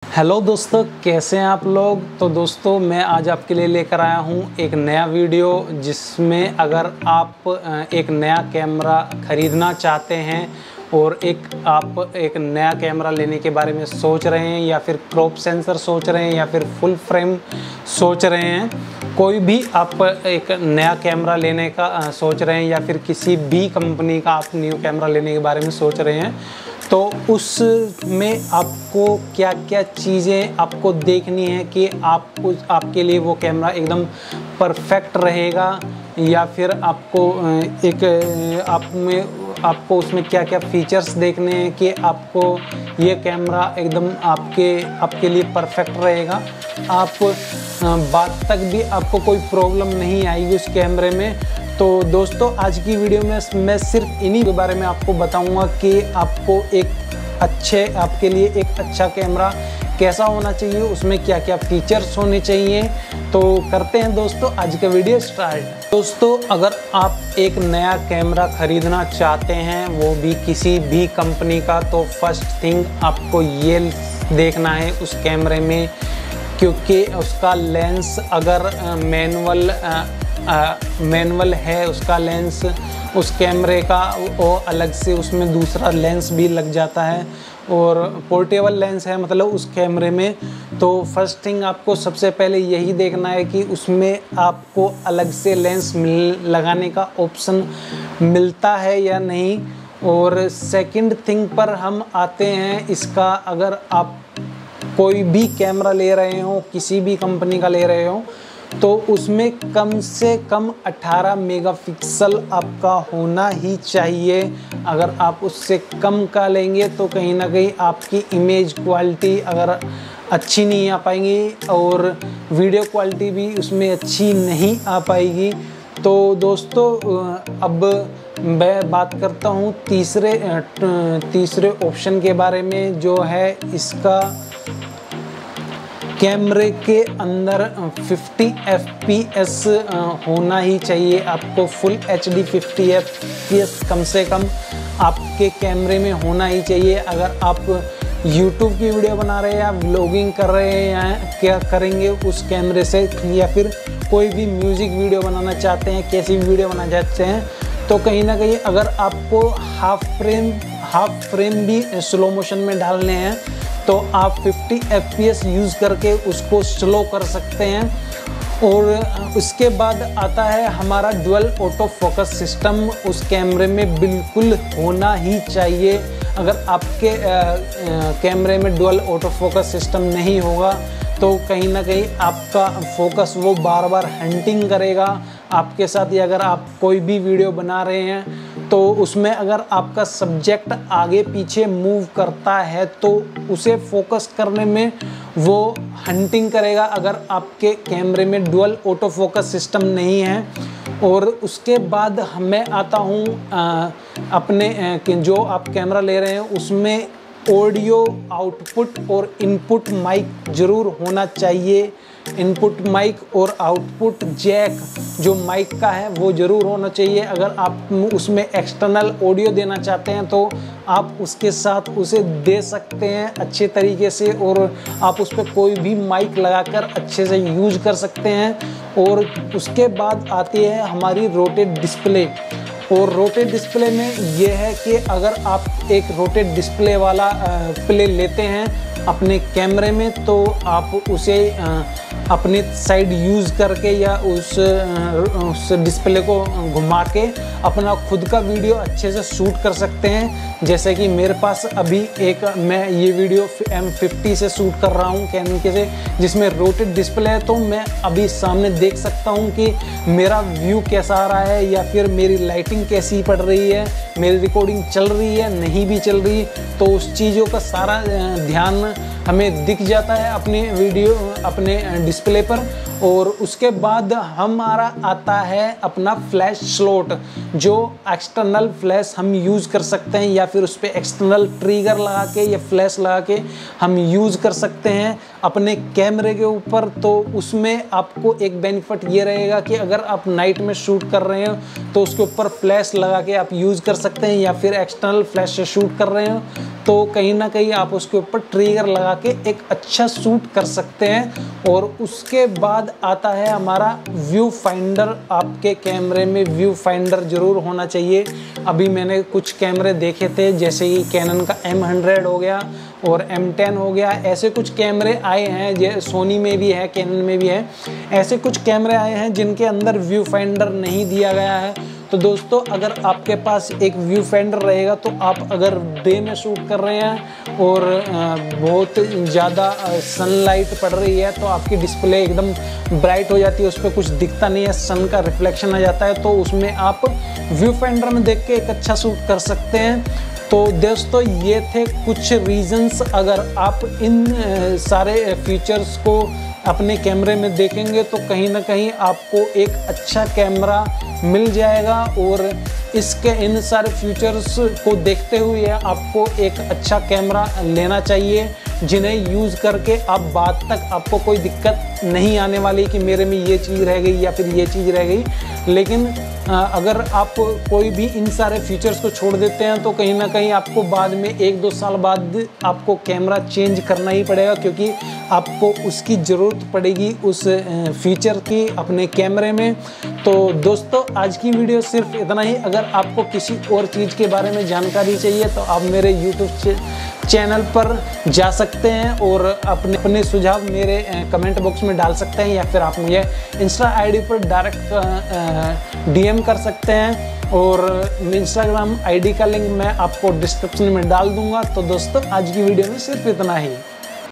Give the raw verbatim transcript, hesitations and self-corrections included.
Hello दोस्तों, कैसे हैं आप लोग। तो दोस्तों मैं आज आपके लिए लेकर आया हूं एक नया वीडियो, जिसमें अगर आप एक नया कैमरा ख़रीदना चाहते हैं और एक आप एक नया कैमरा लेने के बारे में सोच रहे हैं, या फिर क्रॉप सेंसर सोच रहे हैं, या फिर फुल फ्रेम सोच रहे हैं, कोई भी आप एक नया कैमरा लेने का सोच रहे हैं, या फिर किसी भी कंपनी का आप न्यू कैमरा लेने के बारे में सोच रहे हैं, तो उसमें आपको क्या क्या चीज़ें आपको देखनी है कि आपको आपके लिए वो कैमरा एकदम परफेक्ट रहेगा, या फिर आपको एक आप में आपको उसमें क्या क्या फीचर्स देखने हैं कि आपको ये कैमरा एकदम आपके आपके लिए परफेक्ट रहेगा। आप बाद तक भी आपको कोई प्रॉब्लम नहीं आएगी उस कैमरे में। तो दोस्तों आज की वीडियो में मैं सिर्फ इन्हीं के बारे में आपको बताऊंगा कि आपको एक अच्छे आपके लिए एक अच्छा कैमरा कैसा होना चाहिए, उसमें क्या क्या फीचर्स होने चाहिए। तो करते हैं दोस्तों आज का वीडियो स्टार्ट। दोस्तों अगर आप एक नया कैमरा ख़रीदना चाहते हैं, वो भी किसी भी कंपनी का, तो फर्स्ट थिंग आपको ये देखना है उस कैमरे में, क्योंकि उसका लेंस अगर मैनुअल मैनुअल है उसका लेंस, उस कैमरे का वो अलग से उसमें दूसरा लेंस भी लग जाता है, और पोर्टेबल लेंस है मतलब उस कैमरे में। तो फर्स्ट थिंग आपको सबसे पहले यही देखना है कि उसमें आपको अलग से लेंस मिल लगाने का ऑप्शन मिलता है या नहीं। और सेकंड थिंग पर हम आते हैं, इसका अगर आप कोई भी कैमरा ले रहे हो, किसी भी कंपनी का ले रहे हो, तो उसमें कम से कम अठारह मेगापिक्सल आपका होना ही चाहिए। अगर आप उससे कम का लेंगे तो कहीं ना कहीं आपकी इमेज क्वालिटी अगर अच्छी नहीं आ पाएगी, और वीडियो क्वालिटी भी उसमें अच्छी नहीं आ पाएगी। तो दोस्तों अब मैं बात करता हूँ तीसरे तीसरे ऑप्शन के बारे में, जो है इसका कैमरे के अंदर पचास एफ पी एस होना ही चाहिए। आपको फुल एच डी पचास एफ पी एस कम से कम आपके कैमरे में होना ही चाहिए। अगर आप यूट्यूब की वीडियो बना रहे हैं या व्लॉगिंग कर रहे हैं, या क्या करेंगे उस कैमरे से, या फिर कोई भी म्यूज़िक वीडियो बनाना चाहते हैं, कैसी भी वीडियो बनाना चाहते हैं, तो कहीं ना कहीं अगर आपको हाफ फ्रेम हाफ फ्रेम भी स्लो मोशन में डालने हैं, तो आप पचास एफ पी एस यूज़ करके उसको स्लो कर सकते हैं। और उसके बाद आता है हमारा डुअल ऑटो फोकस सिस्टम, उस कैमरे में बिल्कुल होना ही चाहिए। अगर आपके कैमरे में डुअल ऑटो फोकस सिस्टम नहीं होगा तो कहीं ना कहीं आपका फोकस वो बार बार हंटिंग करेगा आपके साथ। या अगर आप कोई भी वीडियो बना रहे हैं तो उसमें अगर आपका सब्जेक्ट आगे पीछे मूव करता है तो उसे फोकस करने में वो हंटिंग करेगा, अगर आपके कैमरे में डुअल ऑटो फोकस सिस्टम नहीं है। और उसके बाद मैं आता हूँ अपने जो आप कैमरा ले रहे हैं उसमें ऑडियो आउटपुट और इनपुट माइक ज़रूर होना चाहिए। इनपुट माइक और आउटपुट जैक जो माइक का है वो ज़रूर होना चाहिए। अगर आप उसमें एक्सटर्नल ऑडियो देना चाहते हैं तो आप उसके साथ उसे दे सकते हैं अच्छे तरीके से, और आप उस पर कोई भी माइक लगाकर अच्छे से यूज कर सकते हैं। और उसके बाद आती है हमारी रोटेट डिस्प्ले, और रोटेट डिस्प्ले में ये है कि अगर आप एक रोटेट डिस्प्ले वाला प्ले लेते हैं अपने कैमरे में, तो आप उसे अपने साइड यूज़ करके या उस उस डिस्प्ले को घुमा के अपना खुद का वीडियो अच्छे से शूट कर सकते हैं। जैसे कि मेरे पास अभी एक मैं ये वीडियो एम फिफ्टी से शूट कर रहा हूँ कैनन के से, जिसमें रोटेट डिस्प्ले है, तो मैं अभी सामने देख सकता हूँ कि मेरा व्यू कैसा आ रहा है, या फिर मेरी लाइटिंग कैसी पड़ रही है, मेरी रिकॉर्डिंग चल रही है नहीं भी चल रही। तो उस चीज़ों का सारा ध्यान हमें दिख जाता है अपने वीडियो अपने डिस्प्ले पर। और उसके बाद हमारा आता है अपना फ्लैश स्लॉट, जो एक्सटर्नल फ्लैश हम यूज़ कर सकते हैं, या फिर उस पर एक्सटर्नल ट्रिगर लगा के या फ्लैश लगा के हम यूज़ कर सकते हैं अपने कैमरे के ऊपर। तो उसमें आपको एक बेनिफिट ये रहेगा कि अगर आप नाइट में शूट कर रहे हो तो उसके ऊपर फ्लैश लगा के आप यूज़ कर सकते हैं, या फिर एक्सटर्नल फ्लैश से शूट कर रहे हो तो कहीं ना कहीं आप उसके ऊपर ट्रिगर लगा के एक अच्छा शूट कर सकते हैं। और उसके बाद आता है हमारा व्यू फाइंडर। आपके कैमरे में व्यू फाइंडर ज़रूर होना चाहिए। अभी मैंने कुछ कैमरे देखे थे, जैसे कि कैनन का एम हंड्रेड हो गया और एम टेन हो गया, ऐसे कुछ कैमरे आए हैं, जो सोनी में भी है, कैनन में भी है, ऐसे कुछ कैमरे आए हैं जिनके अंदर व्यू फाइंडर नहीं दिया गया है। तो दोस्तों अगर आपके पास एक व्यू फाइंडर रहेगा तो आप अगर डे में शूट कर रहे हैं और बहुत ज़्यादा सनलाइट पड़ रही है तो आपकी डिस्प्ले एकदम ब्राइट हो जाती है, उस पर कुछ दिखता नहीं है, सन का रिफ्लेक्शन आ जाता है, तो उसमें आप व्यू फाइंडर में देख के एक अच्छा शूट कर सकते हैं। तो दोस्तों ये थे कुछ रीजंस। अगर आप इन सारे फीचर्स को अपने कैमरे में देखेंगे तो कहीं ना कहीं आपको एक अच्छा कैमरा मिल जाएगा। और इसके इन सारे फीचर्स को देखते हुए आपको एक अच्छा कैमरा लेना चाहिए, जिन्हें यूज़ करके आप बाद तक आपको कोई दिक्कत नहीं आने वाली कि मेरे में ये चीज़ रह गई या फिर ये चीज़ रह गई। लेकिन अगर आप कोई भी इन सारे फीचर्स को छोड़ देते हैं तो कहीं ना कहीं आपको बाद में एक दो साल बाद आपको कैमरा चेंज करना ही पड़ेगा, क्योंकि आपको उसकी ज़रूरत पड़ेगी उस फीचर की अपने कैमरे में। तो दोस्तों आज की वीडियो सिर्फ इतना ही। अगर आपको किसी और चीज़ के बारे में जानकारी चाहिए तो आप मेरे यूट्यूब चैनल पर जा सकते हैं और अपने अपने सुझाव मेरे कमेंट बॉक्स में डाल सकते हैं, या फिर आप मुझे इंस्टा आईडी पर डायरेक्ट डीएम कर सकते हैं। और इंस्टाग्राम आईडी का लिंक मैं आपको डिस्क्रिप्शन में डाल दूंगा। तो दोस्तों आज की वीडियो में सिर्फ इतना ही।